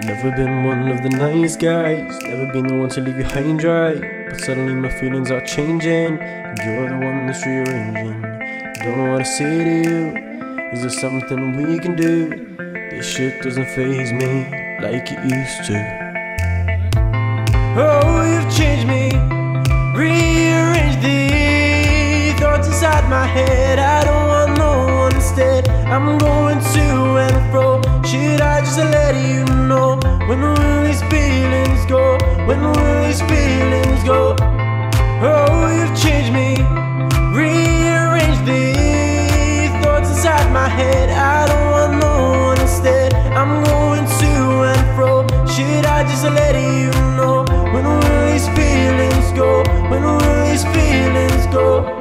Never been one of the nice guys, never been the one to leave you high and dry. But suddenly my feelings are changing, and you're the one that's rearranging. Don't know what to say to you, is there something we can do? This shit doesn't faze me like it used to. Oh, you've changed me, rearranged the thoughts inside my head. I don't want no one instead, I'm going to and fro. Should I just let you know? When will these feelings go? When will these feelings go? Oh, you've changed me, rearranged the thoughts inside my head. I don't want no one instead, I'm going to and fro. Should I just let you know? When will these feelings go? When will these feelings go?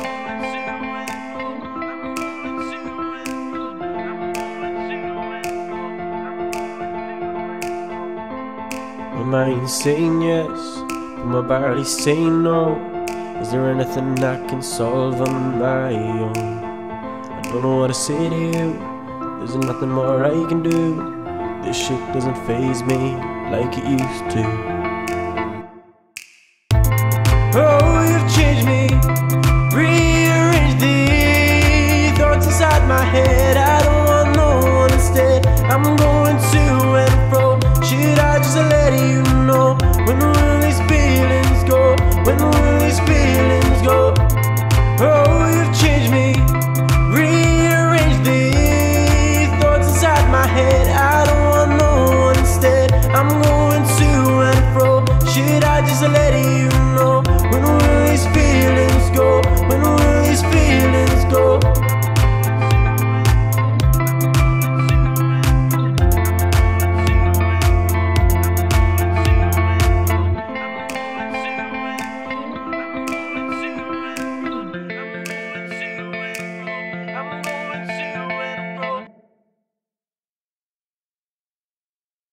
My mind's saying yes, but my body's saying no. Is there anything I can solve on my own? I don't know what to say to you, there's nothing more I can do. This shit doesn't faze me like it used to. Oh, you've changed me, rearranged the thoughts inside my head. I don't want no one instead, I'm going to and fro. Should I just let you know? When will these feelings go? When will these feelings go? Oh, you've changed me, rearranged the thoughts inside my head.